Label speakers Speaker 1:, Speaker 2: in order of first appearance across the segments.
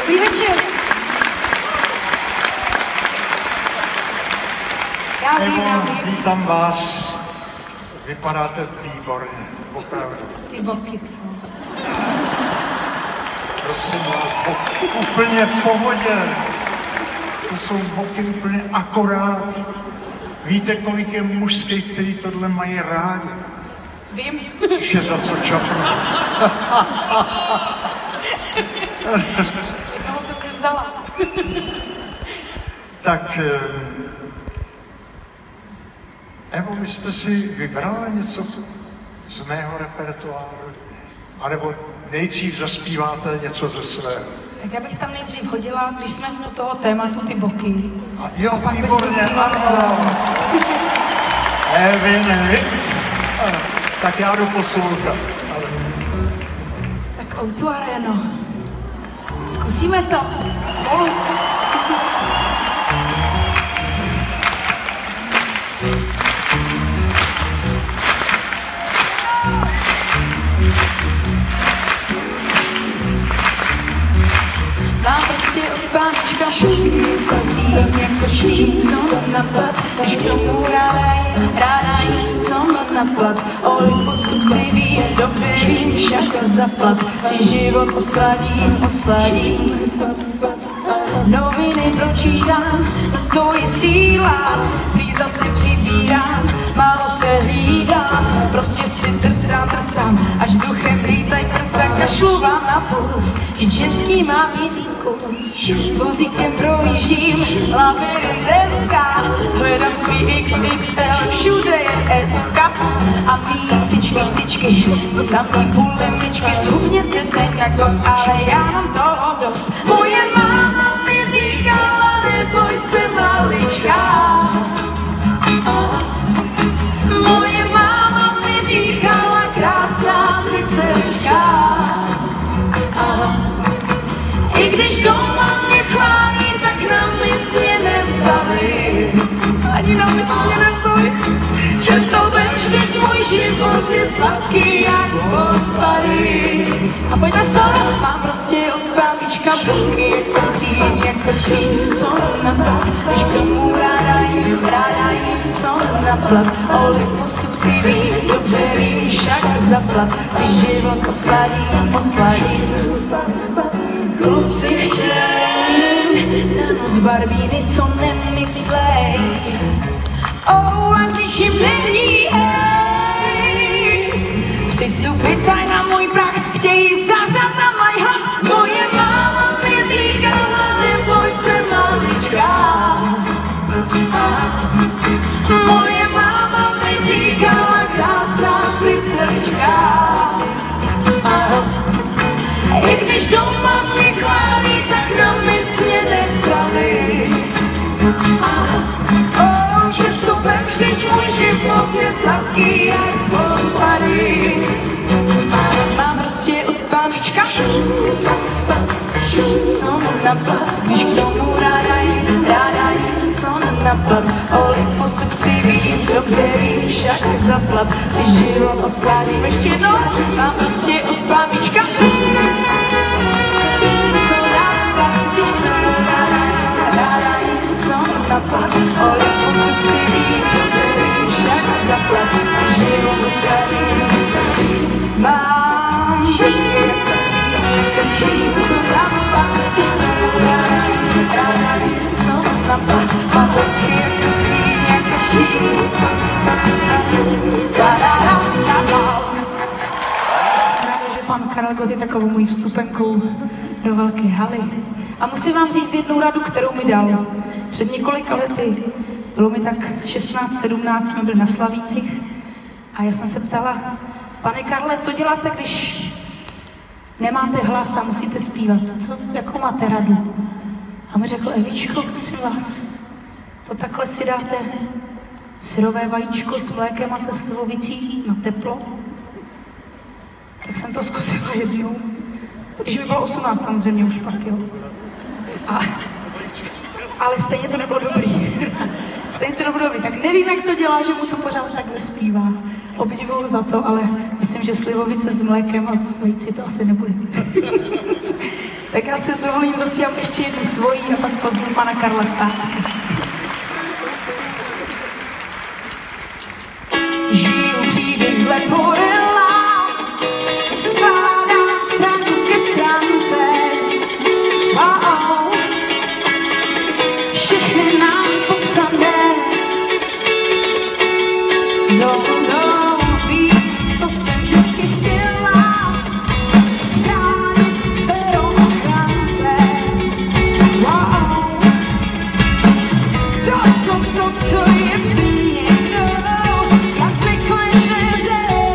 Speaker 1: Dobrý večer. Já vím.
Speaker 2: Vítám vás. Vypadáte výborně, opravdu.
Speaker 1: Ty boky, co?
Speaker 2: Prosím vás, úplně v pohodě. To jsou boky úplně akorát. Víte, kolik je mužských, kteří tohle mají rádi?
Speaker 1: Vím.
Speaker 2: Už je za co čapnout.
Speaker 1: Jednoho jsem si vzala.
Speaker 2: Tak, Evo, vy jste si vybrala něco z mého repertoáru? A nebo nejdřív zaspíváte něco ze svého?
Speaker 1: Tak já bych tam nejdřív hodila, když jsme u toho tématu ty boky.
Speaker 2: A jo,
Speaker 1: a pak bych
Speaker 2: výborně,
Speaker 1: se zpívala
Speaker 2: ano. Evin Hicks. Tak já jdu poslouchat.
Speaker 1: Tak O2 Areno. Zkusíme to spolu. Mám prostě od pánička šušky a skříň jako šín, co mám napad, když k tomu ráda jí, co mám napad. Olympus ví, dobře vím, však zaplat, si život osladím. Noviny pročítám, no to je síla, prý zase přibírám, málo se hlídám, prostě si trstám, až duchem lítaj prsa, kašlu vám na puls, i ženský má mít kus. S vozíkem projíždím, labirint deska, hledám svý XXL, všude je SK a mý tyčky, samý půlemičky, zhubněte se na kost, ale já mám toho dost. Moje máma mi říkala, neboj se malička. Moje máma mi říkala, krásná si dcerečka. I když doma mě chválí, tak na mysli nevzali. Ani na mysli nevzali, že to vem, vždyť můj život je sladký jak odpady. A pojďme spolu, mám prostě od bábička boky jako skříň, co napad, když k tomu ráda jí, co napad. Olympus chci vím, dobře vím, však zaplat, si život osladím. Kluci chtěj na noc barbíny, co nemyslej. Oh, a když jim není, hej, přijď pytaj na můj prach, chtějí zařad na můj hlad. Moje máma mi říkala, neboj se malička. Moje máma mi říkala, krásná si dcerečka. I když doma mě chválí, tak na mysli nevzali. Že to vem, vždyť můj život je sladký jak odpady. Mám prostě od pánička, co napad, když k tomu ráda jí, co napad. Olympus chci vím, dobře vím, však zaplat, si život osladím. Ještě jednou, mám prostě od pánička, co napad, když k tomu ráda jí, co napad. Olympus chci vím, dobře vím, však zaplat, si život osladím. Mám skříň, co napad, když k tomu ráda jí, co napad. Mám boky jako skříň, že pan Karel Gott je takovou mojí vstupenkou do velké haly. A musím vám říct jednu radu, kterou mi dal. Před několika lety, bylo mi tak 16-17, jsme byli na Slavících a já jsem se ptala, pane Karle, co děláte, když nemáte hlas a musíte zpívat? Jakou máte radu? A mi řekl, Evíčko, prosím vás, to takhle si dáte syrové vajíčko s mlékem a se slivovicí na teplo? Tak jsem to zkusila jednou. Když mi bylo 18, samozřejmě už pak, jo. Ale stejně to nebylo dobrý. Tak nevím, jak to dělá, že mu to pořád tak nespívá. Obdivuju za to, ale myslím, že slivovice s mlékem a s vajíci to asi nebude. Tak já si s dovolím zaspívám ještě jednu svojí a pak pozvu pana Karla zpátky. Žiju příběh z Leporella, skládám stranu ke stránce. Wow. Všechny nám popsané. No, ví, co jsem vždycky chtěla, bránit sférou ochránce. Wow. Co to je při mně, no, jak nekonečné zeře.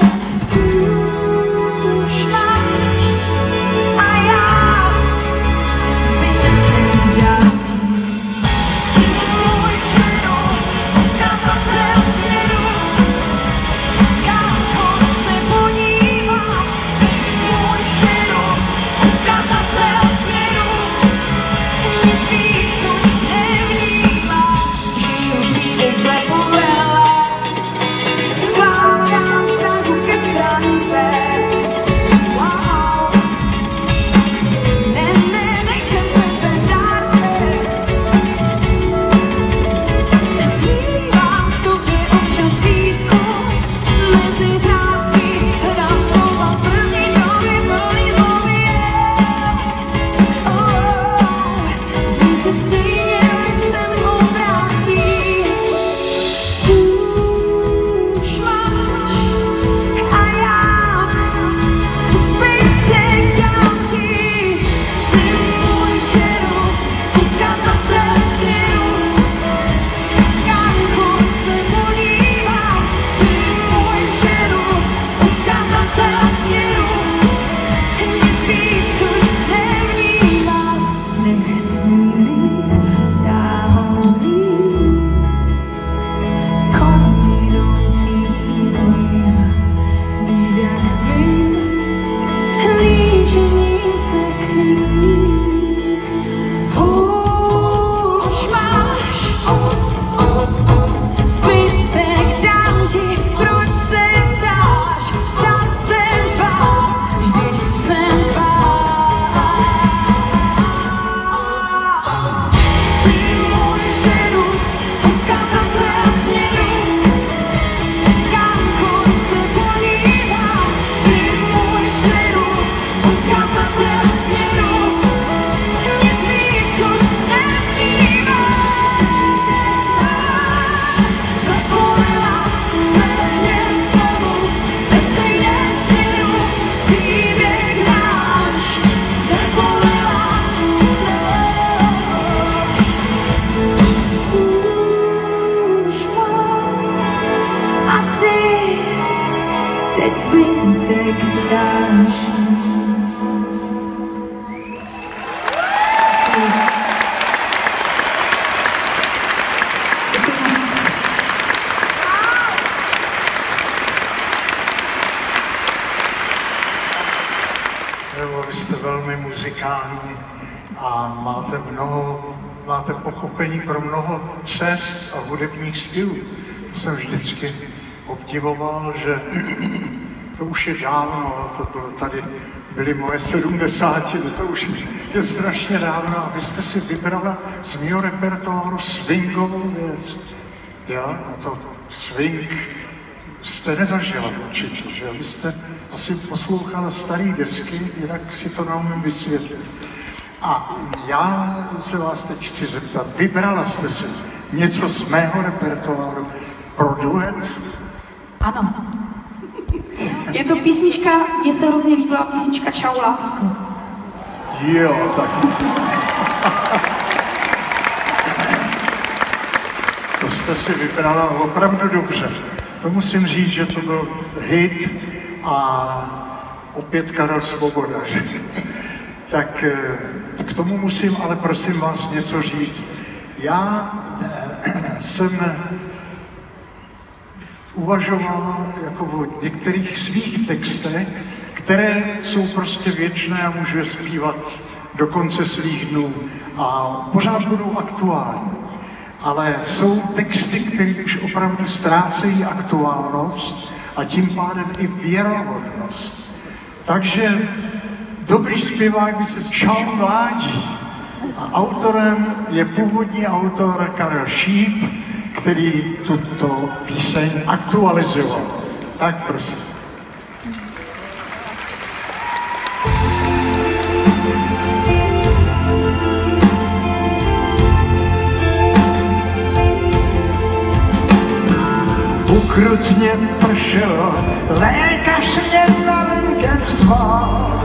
Speaker 1: Už máš a já zbytek dám. Jsi můj čero, ukazatel směru. Teď zbytek dáš.
Speaker 2: Vy jste velmi muzikální a máte pochopení pro mnoho cest a hudebních stylů. To jsem vždycky obdivoval, že to už je dávno, tady byly moje 70, to už je strašně dávno a vy jste si vybrala z mého repertoáru swingovou věc. Jo? A to swing jste nezažila určitě, že? Vy jste asi poslouchala staré desky, jinak si to neumím vysvětlit. A já se vás teď chci zeptat, vybrala jste si něco z mého repertoáru pro duet?
Speaker 1: Ano. Je to písnička, mně se hrozně líbila písnička Čau lásko.
Speaker 2: Jo, tak. To jste si vybrala opravdu dobře. To musím říct, že to byl hit a opět Karel Svoboda. Tak k tomu musím ale prosím vás něco říct. Já jsem uvažoval jako o některých svých textech, které jsou prostě věčné a můžu je zpívat do konce svých dnů a pořád budou aktuální. Ale jsou texty, které už opravdu ztrácejí aktuálnost a tím pádem i věrohodnost. Takže dobrý zpěvák by se Čau mládí. A autorem je původní autor Karel Šíp, který tuto píseň aktualizoval. Tak prosím. Ukrutně pršelo, lékař mě na rentgen zval.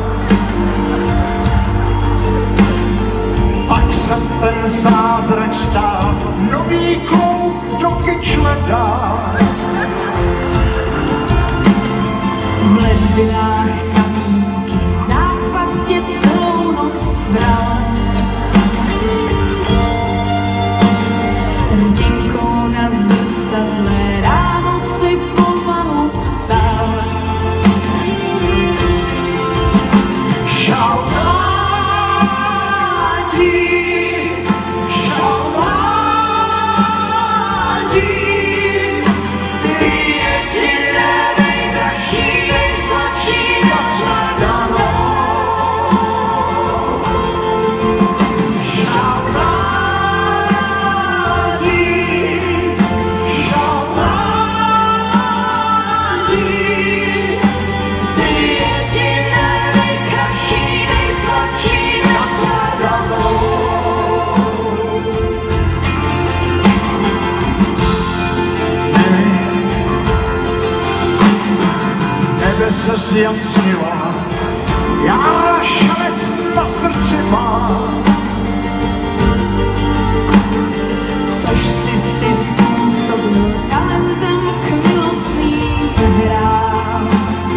Speaker 2: Pak se ten zázrak stál, nový klouk do kyčle dál.
Speaker 1: V ledvinách kamínky záchvat tě celou noc bral. Rdinkou na zrcadle ráno si pomalu vstal.
Speaker 2: Čau se zjasnila, já šelest na srdci mám.
Speaker 1: Což si způsobil talentem k milostným hrám.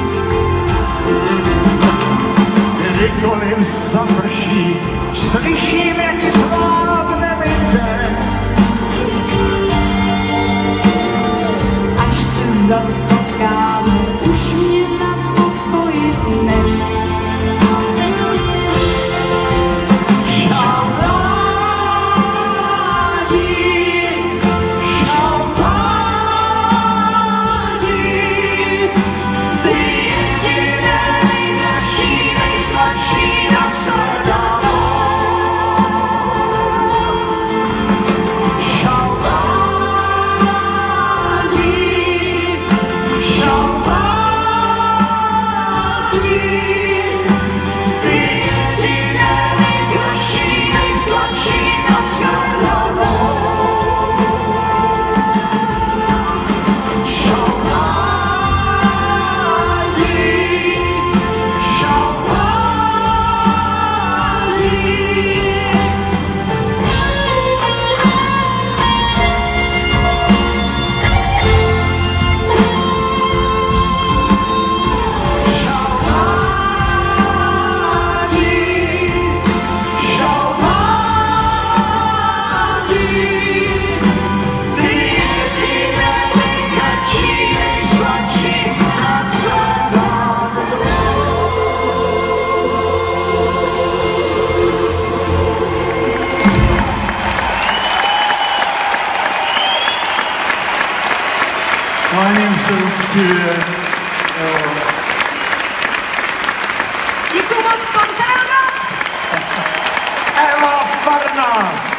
Speaker 2: Kdykoliv završí, slyším, jak slávne mi den.
Speaker 1: Až se zastokám, už mě na pokoji dne.
Speaker 2: Čau mládí, čau mládí, ty jediné nejdražší, nejsladší na srdanu. Čau mládí, čau mládí, ty jediné nejdražší, nejsladší na srdanu. Čau mládí, čau mládí. Čau mládí, čau mládí, ty jediné nejkratší, nejsladší na srdanu. Kláním se úctivě.
Speaker 1: Děkuju moc, pan Karel.
Speaker 2: Eva Farná.